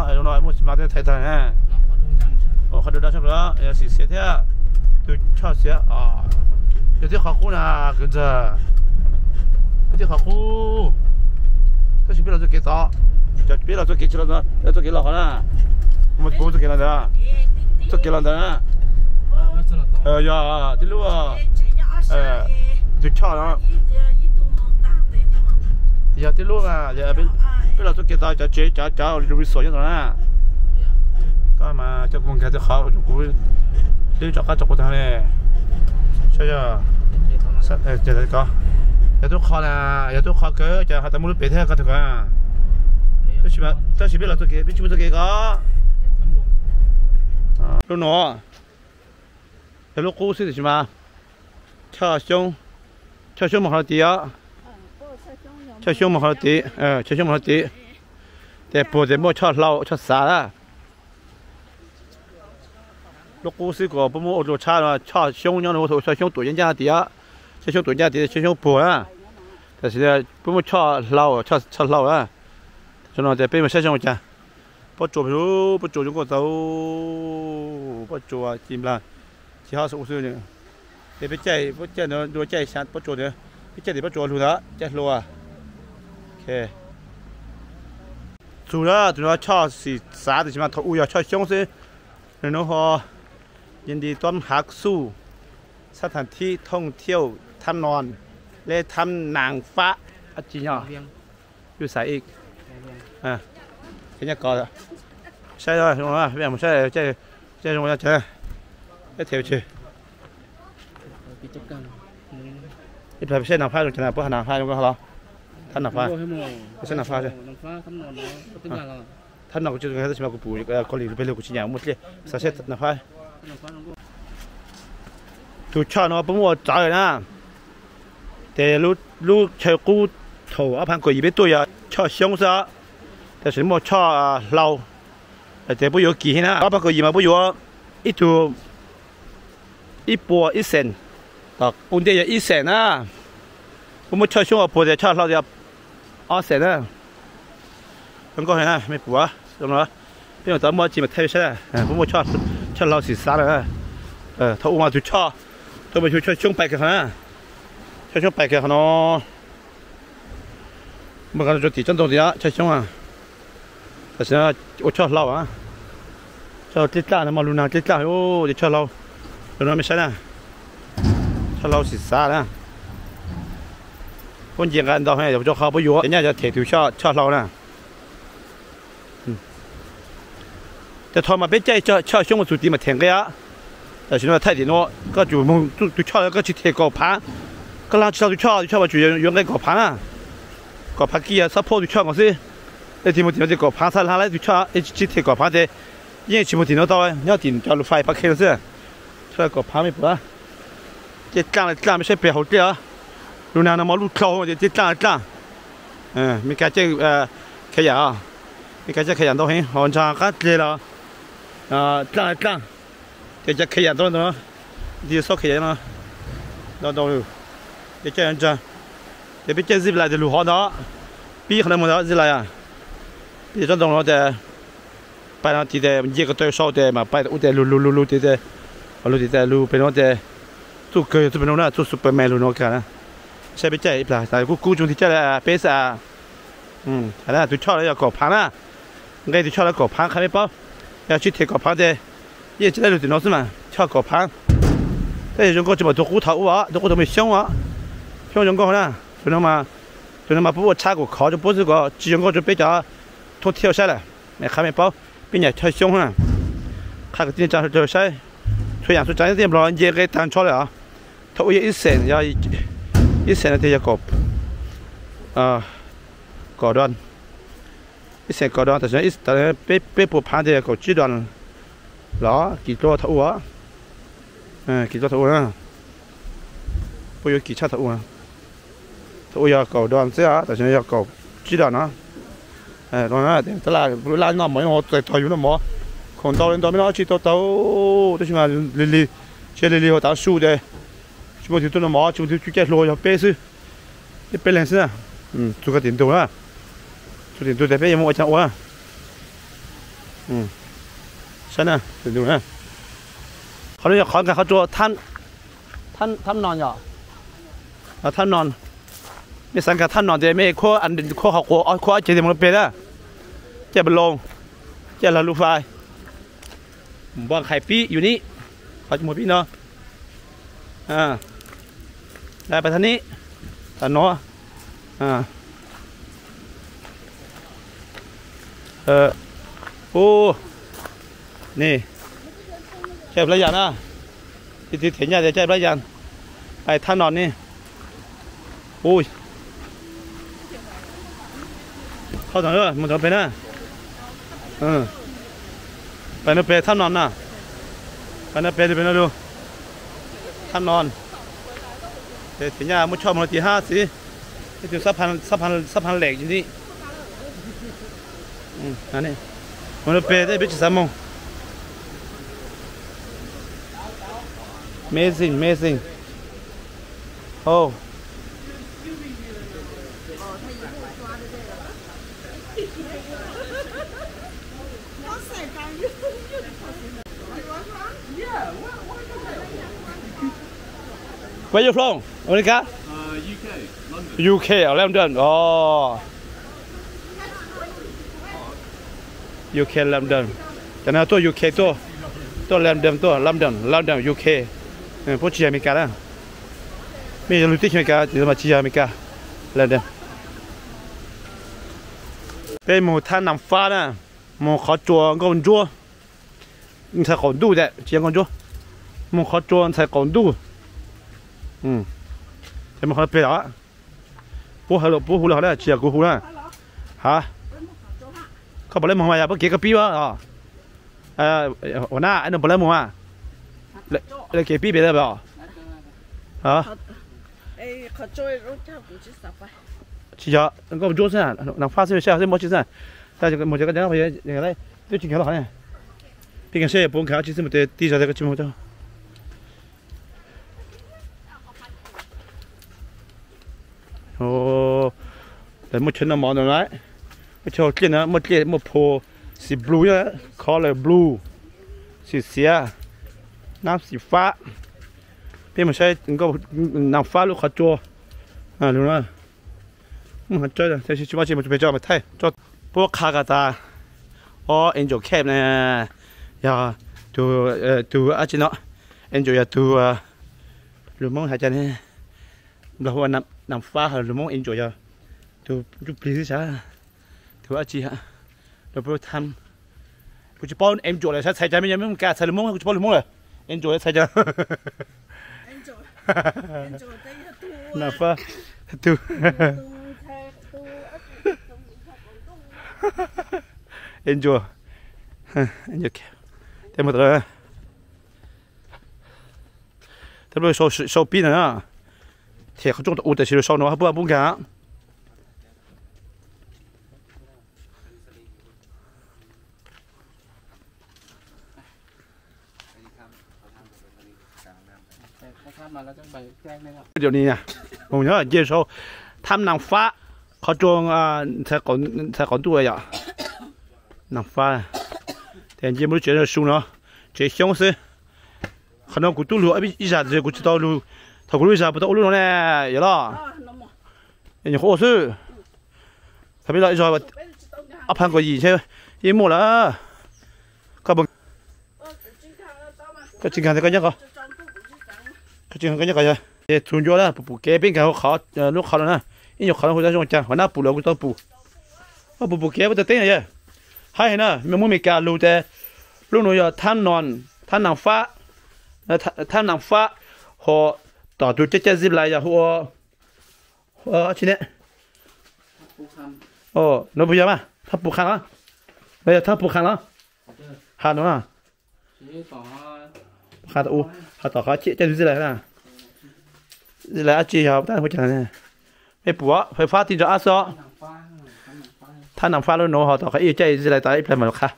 nó nói một mà thay thay nè họ đưa ra cho nó xì xì thế tôi cho xì cái khó khăn là cái giờ cái khó khăn tôi chỉ biết là tôi cái đó cho biết là tôi cái chuyện đó tôi cái là hả một bố tôi cái là đó tôi cái là đó giờ thì lúc tôi cho nó giờ thì lúc giờ biết là tôi cái đó cho lưu sổ cho nó nè cái mà cho con cái tôi khó cho cô đi cho các chỗ thằng này sao giờ giờ đây có giờ tôi khó là giờ tôi khó cái giờ họ ta muốn biết thế cái thứ à tôi chỉ biết là tôi cái biết tôi cái có lúc nó giờ lúc cũ xí thì mà cho xong một hồi tí á cho xong một hồi tí cho xong một hồi tí để bố để mua cho lâu cho xả á lúc cũ xí của bố mua đồ cha là cho xong nhau nó cho xong tuổi nhân gia tí á cho xong tuổi nhân gia tí cho xong bố áแต่สิเนี่ยพวกมันชอบเราชอบเราอ่ะจนเราแต่เป็นไม่ใช่จังหวะจ้ะพอจบรู้พอจบจนก็เต้าพอจบจิ้มละที่เขาสู้เนี่ยเดี๋ยวไปใจพอใจเนาะดูใจชัดพอจบเนี่ยไปใจเดี๋ยวพอจบรู้ละใจรัวโอเคสุดละจุดละชอบสิสาแต่ใช่ไหมเขาอุ้ยชอบช่องสิแล้วเนาะพอยินดีต้อนรับสู่สถานที่ท่องเที่ยวทำนอนเลยทำหนังฟ้าจริงเหรออยู่ใส่อีกแค่นี้ก่อนใช่เลยใช่ไหมไม่ใช่ใช่ตรงนี้ใช่ไอ้เที่ยวเชื่ออีกแบบใช่หนังฟ้าตรงไหนพวกหนังฟ้าตรงนั้นเหรอท่านหนังฟ้าใช่หนังฟ้าใช่ท่านหนังจุดนี้ใช่ไหมกูปู่คนหลีไปเร็วกูชี้อย่างหมดเลยใช่หนังฟ้าถูกชอบเนาะผมว่าจ่ายนะแต่รู้เชกูโถอาพันก็อีไปตัวอย่าชอบช่องซะแต่ฉันไม่ชอบเราแต่ไม่有กี่นะอาพันก็อีมาไม่有อีตัวอีปัวอีเซนต่อปุ่นเดียอีเซนนะผมไม่ชอบช่วงปัวแต่ชอบเราจะอาเซนนะผมก็เห็นนะไม่ปัวตรงนั้นพี่น้องตอนมาจีมาเทใช่ไหมผมไม่ชอบเราสีฟ้าเลยถ้าอุ้มมาจุดชอบตัวมันช่วยช่วงไปกันนะช่วงไปกันเนาะมันก็จะติดจนตรงนี้ใช่ช่วงแต่ฉันว่าชอบเราชอบติดตานะมาลูนาติดตาโอ้จะชอบเราลูนาไม่ใช่นะชอบเราสีฟ้านะคนยิงกันดอกให้เดี๋ยวจะเข้าไปอยู่เนี่ยจะเถียงชอบเรานะแต่ทอมาเป็นใจชอบช่วงสุดที่มาเถียงกันแต่ฉันว่า太点咯，个就蒙就炒个去贴高盘，个垃圾就炒嘛，就用个高盘啊，高盘机啊，啥破就炒我是，那天没点这高盘啥拿来就炒，一去贴高盘的，因为全部点得到哎，你要点叫路发一把开了是，炒高盘没不啊，这干没些别好点啊，路那么路高这干，没干这开眼啊，没干这开眼都很，好像干这了，干。để cho khơi tôi nó đi sau khơi nó đâu để cho anh cha để biết chơi gì lại để lù họ đó biết không làm đó gì lại để cho nó để bài nó thì để mình cái tôi sau để mà bài để lù để lù bên nó để tu cười tu bên nó tu Superman lù nó cảใช่ไปใจปลาแต่กูจงที่จะเปซ่าอะไรtuชอบแล้วก็พังนะไงtuชอบแล้วก็พังใครไม่เปล่า要去贴个盘的也知道有点老师嘛，炒个盘，这种个就嘛做骨头啊，做骨头没香啊，香种个呢，就那么不过炒个烤就不是个，这种个就比较脱跳下来，没还没包，并且太香了，看个今天早上就晒，虽然说咱这边也给单炒了啊，它也一升要一升的这个高端，一升高端，但是被不盘的个极端。đó kỳ to thấu á kỳ to thấu á bây giờ kỳ cha thấu thấu giờ cầu đoàn xe á tại sao giờ cầu chỉ đoàn á đó là tức là lá nó mới họ thời nó mỏ còn tàu lên tàu mới nó chỉ tàu tôi chỉ là lì chơi lì họ tạo su đây chúng tôi nó mỏ chúng tôi chơi lôi cho bé sư cái bé lên sư chú cái tiền đồ á chú tiền đồ để bé em mua cho quá ใช่นะดูนะเขาเนี่ยขอกันเขาตัวท่านนอนเหรอท่านนอนไม่สังกัดท่านนอนแต่ไม่ข้ออันข้อหักข้อเจดีย์มันเป็นอะเจ้าบอลลงเจ้าลาลูไฟบ้านไข่ปีอยู่นี่เขาจะหมดปีเนาะได้ไปทางนี้ทางโน้โอ้นี่เจ็บระยะนะที่เถียงยาจะเจ็บระยะไอ้ท่านนอนนี่โอ้ยเข้าทางเลยมันจะเป็นนะไปนั่นเป็นท่านนอนนะไปนั่นเป็นนะดูท่านนอนเถียงยามุดชอบมันตี5สิที่สะพานเหล็กอยู่นี่อันนี้มันเป็นได้บิดสามโมง amazing oh where you from America UK London oh UK London แต่นะตัว UK ตัว London UK พวกจีนอเมริกาแล้วไม่รู้ที่อเมริกาหรือมาจีนอเมริกา London เป็นหมู่ท่านนำฟ้านะหมู่เขาจัวก็มันจัว你才好度的结果就หมู่เขาจัว才好度แต่มันเขาเปล่า不糊了了结果糊了ฮะเขาบอกเลยมึงมาอย่าไปเกี่ยวกับปีวะหัวหน้าไอ้หนุ่มบอกเลยมึงมาเลยเกี่ยวปีไปได้เปล่าฮะเขาช่วยรถเจ้ากูจะสับไป其实那个做啥，能发生下是没去啥，但这个没这个电话也那个嘞，都进去了好像，毕竟谁也不用看，其实没得底下这个节目的。哦，但没穿那毛的来，没穿见呢，没破是 blue 呀 ，color blue， 是色，น้ำสีฟ้าพี่ไม่ใช่ก็น้ำฟ้าลูกขจัวดูนะมันจ่อยเลยแต่ชิว่ามันจะไปจ่อมาไทยจ่อพวกคากาตาอ๋อเอ็นจอยแคบเนี่ยอย่าดูอาจิโนะเอ็นจอยอย่าดูหรือมองหายใจเนี่ยเราว่าน้ำฟ้าหรือมองเอ็นจอยอย่าดูปลีสิจ้าดูอาจิฮะเราไปทำกูจะป้อนเอ็นจอยเลยใช้ใจไม่ยังไม่มึงกล้าใส่หรือมองกูจะป้อนหรือมองเลยเอ็นจอยใส่ใจน้ำฟ้าดูenjoy thế mà rồi thế bây giờ sau pin nữa thì không chúng ta ủi tại sau nó bữa cả điều này nè mình nhớ là dê sau tham năng pháเขาจวง才搞多呀，能发，但也没觉得熟呢，这相似，可能古多路一下子古知道路，他古路一下不到路呢，有了，人家好事，特别là一下阿潘个以前也没了，个不，个今天这个样个，个今天个样个呀，也中咗啦，不改变个好路好了呢。因为可能会在用讲，我那补了我都补，我补给我都等下，还呢，没干路的，路要贪能发，贪能发和导致这日来呀和今天，哦，那不一样嘛，他不看了，哎呀，他不看了，看懂了，看到他到他这日来了，日来接下但会讲呢。ไอ้ปัวไฟฟ้าตีจะอาซอท่านนำฟ้าแล้วโน้เขาต่อเขาใจอะไรตายเป็นเหมือนค่ะ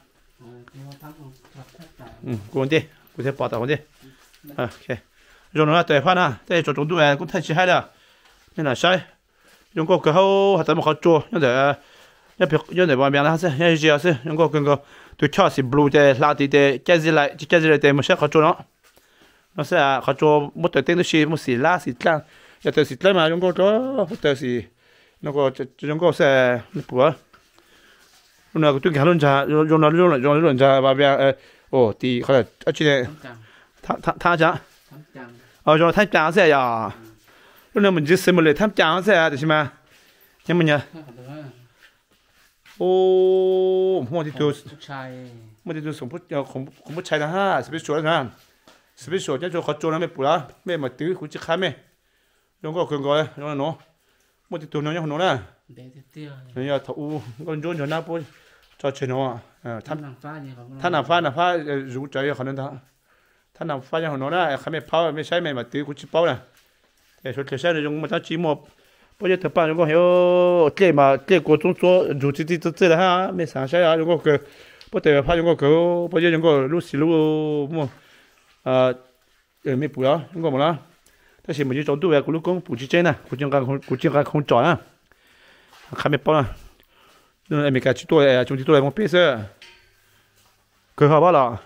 กูคนที่กูจะปอดต่อคนที่โอเคยงน้อยแต่ฟ้านะแต่จดจงดูแลกูแทนชี้ให้แล้วนี่นะใช่ยงก็เขาหัดแต่มาเขาจัวยังแต่一别一那外面啦是，一只是，用个对跳是 blue 的拉的加起来的没啥好做了。那是啊，好做没得等的是没是拉是干，要得是干嘛用个做，不得是那个用个是那不啊。那个对看论茶，用茶外边哦，第后来而且他讲，哦，用他讲噻呀，那么就什么嘞？他讲噻，就是嘛，怎么呢？哦，我的都，我的都从不要恐不拆的哈，是不是说了看？是不是说这就合作了没不啦？没嘛丢，估计看没，用个用个用个喏，我的都能用喏啦。人家头，我用就那不。cho chuyện nóท่านนำฟ้ารู้ใจเขานั้นท่านนำฟ้าอย่างนั้นนะเขาไม่เผาไม่ใช่ไม่มาตีกูจิเผานะแต่สุดท้ายเนี่ยยงมาตั้งจีมอบเพราะจะถือป้ายยงก็เฮ้ยเจ๊มาเจ๊กูต้อง做รู้ที่จะละฮะไม่สางใช่อ่ะยงก็คือเพราะแต่ป้ายยงก็คือเพราะยงก็รู้สิรู้มั่วไม่ปุ๋ยอ่ะยงก็หมดละแต่สิ่งมันจะจงตัวกูรู้กงปุ๋ยเจ๊นะกูจังการคงจ่อนะเขาไม่เผานะ那没干去多哎，兄弟多来我别说，可好不了？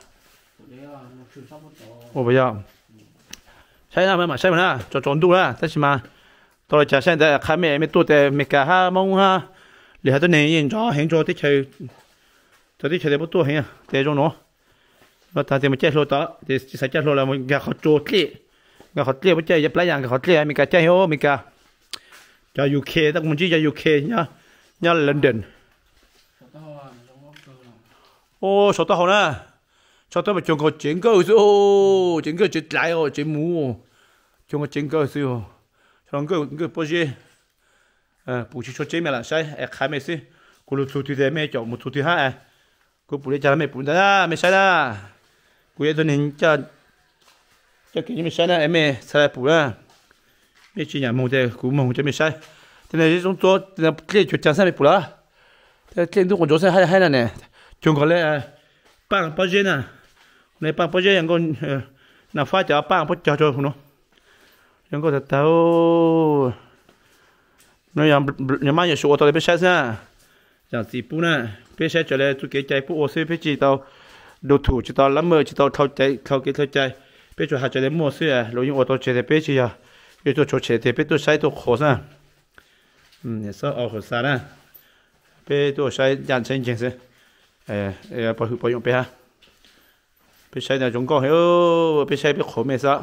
我不要。ใช่นะมาใช่ไหมนะจอดดูนะแต่ใช่ไหมตอนจะใช่แต่ข้าไม่ตัวแต่ไม่กล้ามองฮะหรือหาตัวไหนยังจอเห็นจอที่ใช้ตัวที่ใช้แต่ตัวเห็นแต่จงเนาะแล้วถ้าจะมาแจ้งโลต่อจะใส่แจ้งโลแล้วมันก็เขาโจทย์ที่ก็เขาเรียกว่าแจ้งยับหลายอย่างก็เขาเรียกมีการแจ้งโอ้มีการจะอยู่เคตั้งมันจีจะอยู่เคเนี่ยลอนดอนโอ้ชอบตัวเขานะชอบตัวแบบจงก็เจ๋งก็สิโอ้เจ๋งก็จะไหลโอ้เจ๋งหมูจงก็เจ๋งก็สิโอ้ชอบก็พอดีปู่ชิชดเจ๋งมาละใช่ขายไม่สิกูรู้ทุกที่แต่ไม่จบหมดทุกที่ฮะกูปู่เลยจะไม่ปู่นะไม่ใช่นะกูยังตอนนี้จะกินไม่ใช่นะไม่ใช่ปู่นะไม่จริงอย่างมึงแต่กูมึงจะไม่ใช่แต่ในที่ตรงตัวแต่เลี้ยจุดจังใช่ไม่ปู่ละแต่เลี้ยทุกคนจะใช่ให้นั่นเนี่ยจงก็เลยปังปะเจน่ะในปังปะเจยังก็น่าฟ้าจะปังปะจ่อๆคุณเนาะยังก็จะเต้าเนี่ยยังมาอย่าชัวตัวเลยไปใช้ซะอย่างสีปูน่ะไปใช้จะเลยตุกใจปูโอซีไปจีเต้าดูถูกจีเต้าละเมอจีเต้าเข้าใจไปจะหาจะเลยมั่วซื้อเรายังอดตัวเฉยไปจีอ่ะยังตัวเฉยไปตัวใช้ตัวขอซะเนี่ยซะเอาหัวซะนะไปตัวใช้ยันใช้จริงสิ不用别哈，别晒那种高后，别晒别口没啥，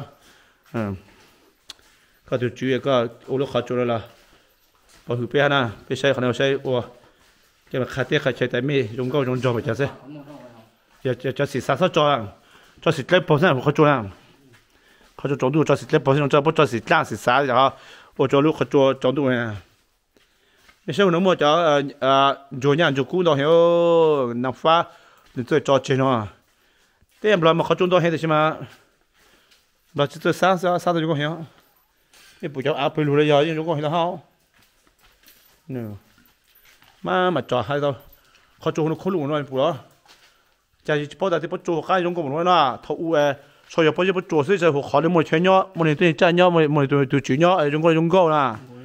个就主要个我都好做了啦，不用别那，别晒可能晒我，叫看点看晒在咩，种高种做咪就是，就是三十做啦，就是100%好做啦，好做做到就是100%做，不做是3是3然后我做路好做做到呀。ไม่ใช่หนูมั่วจะจูเนี่ยจูกู้ตัวเหี้ยน้ำฟ้าหรือตัวจอดเจนอ่ะแต่ยังเรามาเขาจุนตัวเหี้ยใช่ไหมเราจะตัวสร้างตัวจูกู้เหี้ยไม่ปุ๊บจะเอาไปรู้เลยยังจูกู้เหี้ยแล้วเนี่ยมาจอดให้เราเขาจูนเขาลุงหน่อยปุ๊บจะพอแต่ที่ปุ๊บจูใกล้จูกู้หมดเลยนะท้าวชอยปุ๊บจะปุ๊บจูซื้อจะหัวขอเลยหมดเชียร์หมดเลยตัวจ้าเนาะหมดตัวจีเนาะจูกู้นะ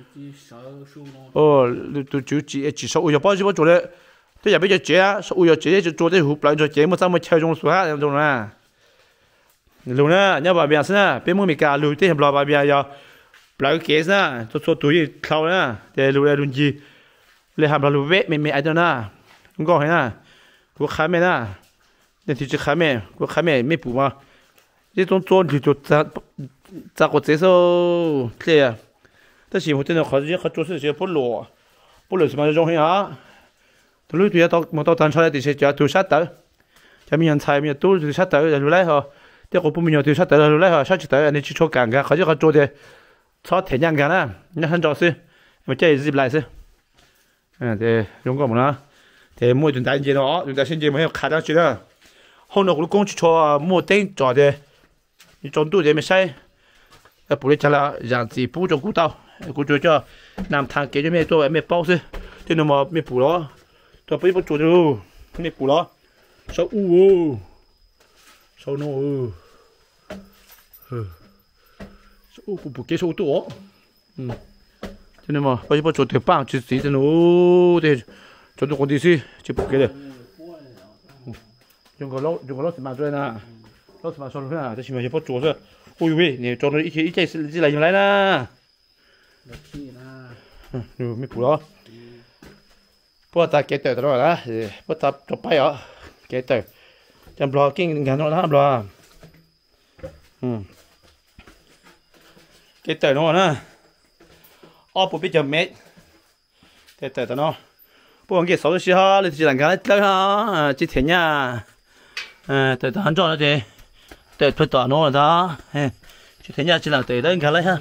ตัวจีsố uy bao nhiêu chỗ đấy, thế giờ bây giờ chế số uy chế chỗ đấy hụt lại rồi chế một trăm một triệu trong số ha em trong này, luôn á, nhớ bà bia xem bên mua mì cà lùi thế làm bà bia giờ lại cái xem, số tuổi khâu nè, để lùi lùi gì, lấy làm lùi vét mày ai đó nè, không có hay nè,กูขายไม่น่ะเนี่ยที่จะขายไม่กูขายไม่ปูมาที่ต้อง做你就咋个接受这样。但是我真的好像做事情不落什么东西啊？都路对到冇到单出来，就是就丢沙豆，就没人猜，没丢丢沙豆就路来哈。第二个不没有丢沙豆路来哈，沙子豆你去做干个，好像他做的炒田样干啦，你很早是，我这日来是，对，用过冇啦，对，冇用大件咯，用大件冇有卡到去啦。后头我公去做冇顶做的，你中度的没晒，不然就啦，让自己补做古道。กูจะจะนำทางเกจไม่ตัวไม่เป้าซิที่นมาไม่ปูล้อตัวไปปุ๊บจุดดูไม่ปูล้อเสาเสาโน่เสากูปูเกจเสาตัวที่นมาไปปุ๊บจุดเดือดปังจุดสีจะโน่เดี๋ยวจ cho tôi còn đi xí chỉ bục cái đấy dùng cái lót mà rồi nè lót mà xong rồi nè tôi chỉ mà chỉ bắt chuột thôi ui ui nè cho nó ít chạy gì lại như này nè mấy phụ đó bữa ta kẹt tới rồi đó bữa ta chụp bay ở kẹt tới chăm lo kinh ngàn nó lắm lo kẹt tới nó nè bữa bây giờ mệt kẹt tới nó bữa cái sáu mươi ha lấy chỉ là cái tới ha chỉ tiền nha tới hắn cho nó gì tới thôi tao nó đó chỉ tiền nha chỉ là tới đấy cái lấy ha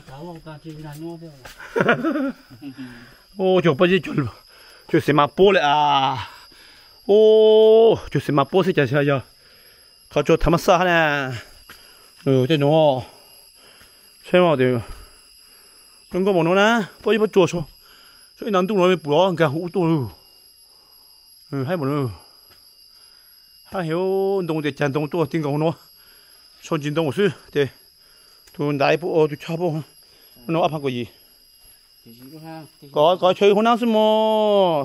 ô chụp bao nhiêu chụp xem mà bố lại à ô chụp xem mà bố sẽ chạy giờเขาchụp thắm sao nè cái nó xem mà được đừng có mong nó nè bao nhiêu chụp số số nan tung rồi bùa cái hũ tôi hay một nữa hay hiểu đông để chăn đông tôi tiếng cầu nó son chín đông một xíu để tôi đại bộ tôi chắp bộ nó áp cái gì có chơi hôm nào xem mà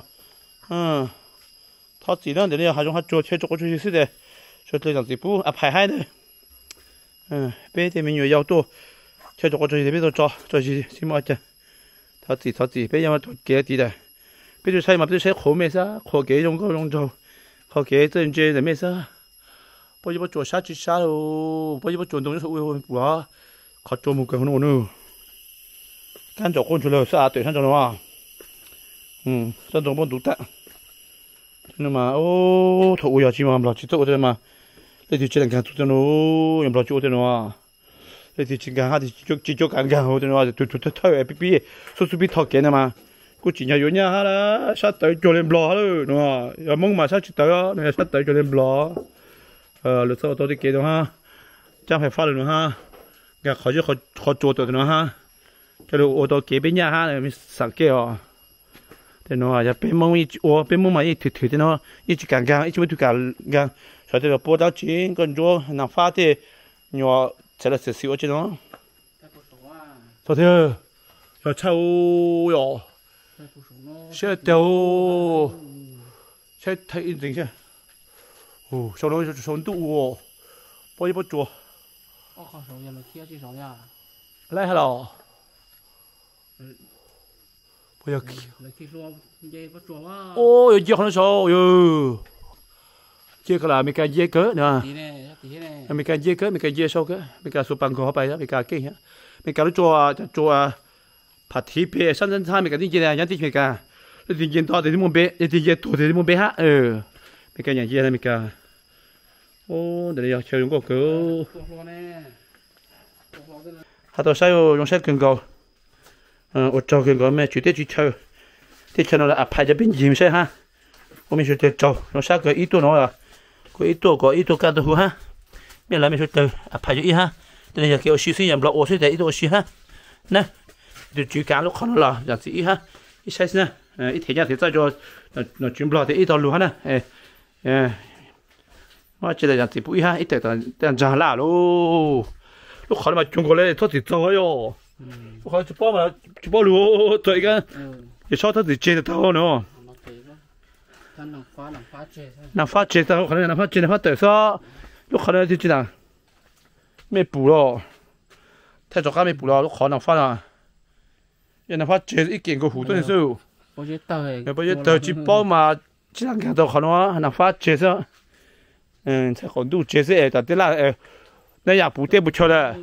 thắt gì đó để này hai trong hai chỗ chơi chỗ có chơi gì đấy chơi chơi làm gì bù phải hay đấy bây giờ mình nhiều giao tô chơi chỗ có chơi gì bây giờ cho gì xem mà chơi thắt gì bây giờ mà kế gì đấy bây giờ sai mà bây giờ sai khổ mấy sao khổ kế trong cái trong chỗ khổ kế trên trên là mấy sao bây giờ bắt chỗ sát chỉ sát rồi bây giờ bắt chỗ đông số ui quá khó chỗ một cái nó nữa看着过去了是啊，对，看着了嘛，这种不独特，真的嘛，哦，头要起嘛，不起走的嘛，你就只能看做的咯，也不做的咯，你就只看下的就看好的咯，就偷比说比偷见的嘛，估计要有人下啦，杀到做人不啦咯，喏，要猛嘛杀去到啊，你杀到做人不啦，你说到底几多哈，将会发了哈，个好就好做到的哈。cho được ô tô kế bên nhà ha này mình sẵn kêu thì nó là bên mông bên mông mà ít thử thì nó ít chỉ càng ít chỉ mới thử càng sau đó bố đào chín còn cho nằm phát thì nhỏ sẽ là xíu chứ nó sau đó rồi châu rồi sẽ tiêu sẽ thấy in tình chứ sau đó số tụ bao nhiêu chùa lấy hello bây giờ ôi giờ không sao giờ chưa có là mấy cái dây cỡ nè mấy cái dây cỡ mấy cái dây sau cỡ mấy cái số bằng của họ bay đó mấy cái kia mấy cái nó cho phát thị bề sẵn sàng mấy cái gì này nhắn tin mấy cái cái tiền to thì muốn bé cái tiền to thì muốn bé ha mấy cái nhà dây này mấy cái ô để giờ chơi những cái họ tôi sai rồi dùng sai cần cầu ở trong cái gói mẹ chủ tiết chơi thì cho nó là áp hai cho bên gì sẽ ha mình sẽ chơi trâu nó sao cái ít tuổi nó là có ít tuổi cả tuổi ha bây giờ mình sẽ chơi áp hai cho ít ha cho nên giờ kiểu xí xí nhầm là ô xí để ít tuổi xí ha nè từ chủ cá lúc không là dạng gì ha ít size nè ít thế nhá thì cho nó chuyển bò thì ít tuổi luôn ha nè mà chỉ là dạng gì bụi ha ít tại tại già là luôn lúc không mà chúng có lẽ thoát thì cho rồi họ chụp bao lúa tuổi cái để cho nó chơi được tao nữa nằm phát chơi tao khả năng nằm phát tới sao lúc khả năng thì chỉ là mấy bù lo thay cho cái mấy bù lo lúc khó nằm phát à giờ nằm phát chơi ít kiện của hủ tuần số bây giờ tao chỉ bao mà chỉ là cái tao khả năng nằm phát chơi sao才好多chơi sẽ tại thế là này nhà bù tê bù cho là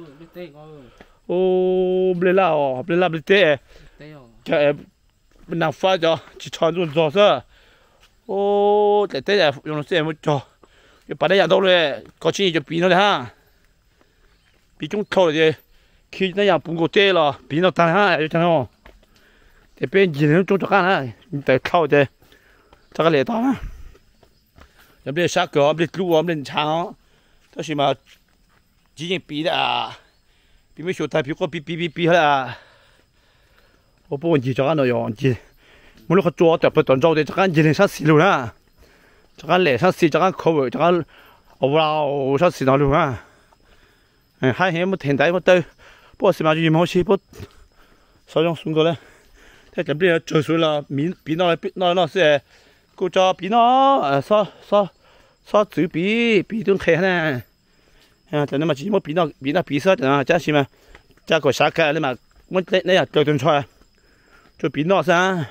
ô bê la bê tê cái bên nào phát cho chỉ chọn luôn rồi sao ô để tê là dùng nó xem một cho cái bà đây nhà đâu rồi có chi cho bí nó đấy ha bí chúng thâu rồi khi nó nhà bún cổ tê là bí nó tan ha cho nó để bên gì nó chúng cho cái này để thâu để cho cái lệ đó ha làm để sát cửa để lúa để cháo đó chỉ mà chỉ những bí đã bí mấy số thay bí có bí hết我不问题，这个那样子，我那个做的不当做的，这个人上死路啦，这个来上死，这个口味，这个我上死到路啊，还还没停台，我都不是嘛，就冇事不，手上送过来，他这边做水了，米比那是 cô cho bí nó so chữ bí tương khe nè cho nên mà chỉ một bí nó bí sớt à chắc gì mà chắc có啥cái mà muốn lấy này à tôi tuần xoay cho bí nó sao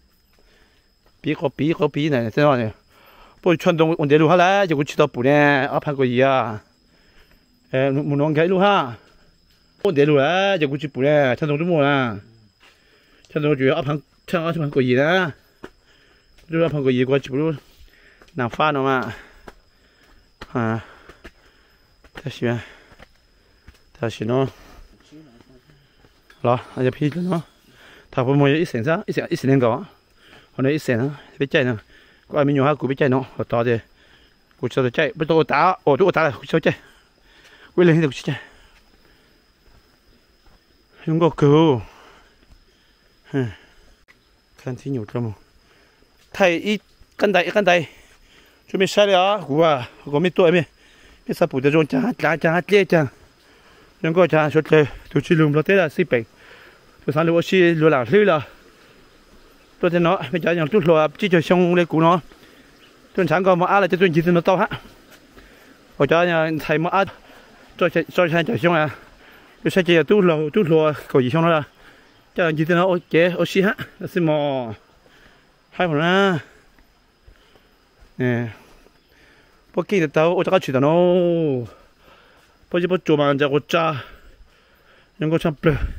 bí có bí này thế nào này bố chọn đông ổn định luôn hả lại giờ cũng chỉ tao bù nè áp hàng cái gì à muốn nông cái luôn ha ổn định luôn á giờ cũng chỉ bù nè chọn đông đúng không à chọn đông chủ áp hàng cái gì đó rồi áp hàng cái gì qua chỉ bù nàng pha nó mà à thế gì nó rồi giờ phi nó thằng bố mua ít tiền sao ít tiền có hôm nay ít tiền biết chạy nữa có ai mình nhiều ha cũng biết chạy nó ở to thì cũng cho tôi chạy bắt tôi tá tôi tá là cho chạy quay lên thì chạy không có cứu看挺有这么太一跟带准备晒了我没多没啥补的中加这样能够加说的就去弄了对了10倍就上我去录了ตัวเนาะไม่ใช่อย่างตุ้งหลัวที่จะชงเลยกูเนาะต้นช้างก็มาอะไรจะต้นจีนโตฮะพอจะอย่างไทยมาตัวใช้จะชงอ่ะจะใช้จะตุ้งหลัวก็จีชงแล้วล่ะจะจีนโอเคโอชิฮะแล้วสิมอให้หมดนะเนี่ยพวกกี้เต้าโอจะก็ฉีดเนาะพอจะพอจูมันจะก็จ้ายังก็ช่างเปลือย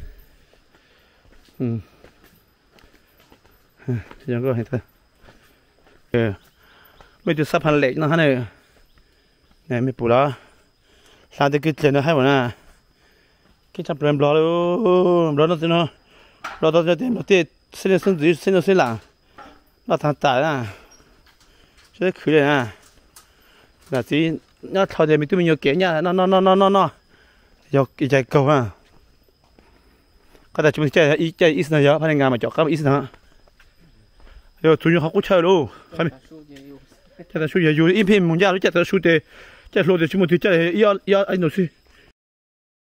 ยังก็เห็นเถอะไม่ดูสับพันเหล็กนะฮะเนี่ยไม่ปูแล้วสาธิตกิจเนี่ยให้หมดนะกิจจำเป็นบล็อกแล้วนั่นสิเนาะเราต้องจะเตรียมเส้นหลังเราทำตายนะใช่คือเลยนะแต่ที่เนี่ยทอดเดี๋ยวมีตัวมีเยอะเก๋เนี่ยนอยากใจเก่าอ่ะก็แต่ช่วงใจอิสนะเยอะพนักงานมาเจาะเข้าอิสนะ요 돈이 갖고 차로 가면 제가 쇼에 요 인핀 문제로 제가 쇼에 제가 로드 주문 됐잖아요 이 아이 노스